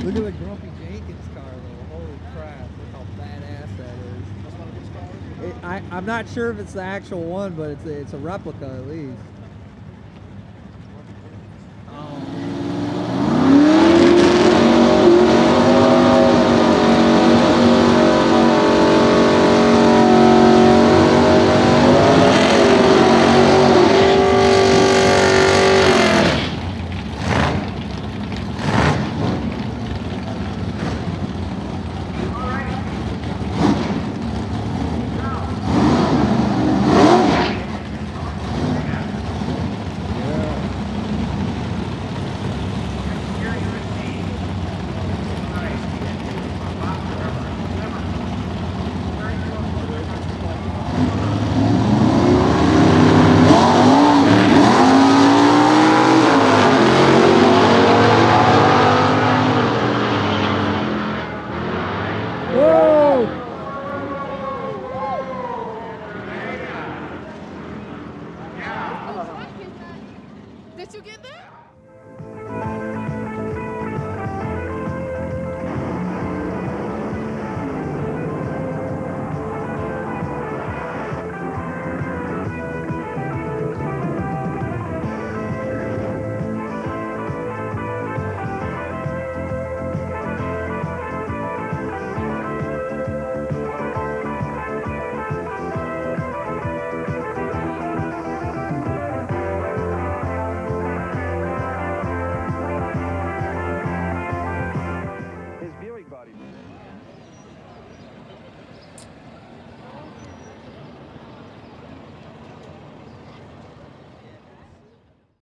Look at the Grumpy Jenkins car though. Holy crap! Look how badass that is. That's one of his cars? I'm not sure if it's the actual one, but it's a replica at least. Did you get that?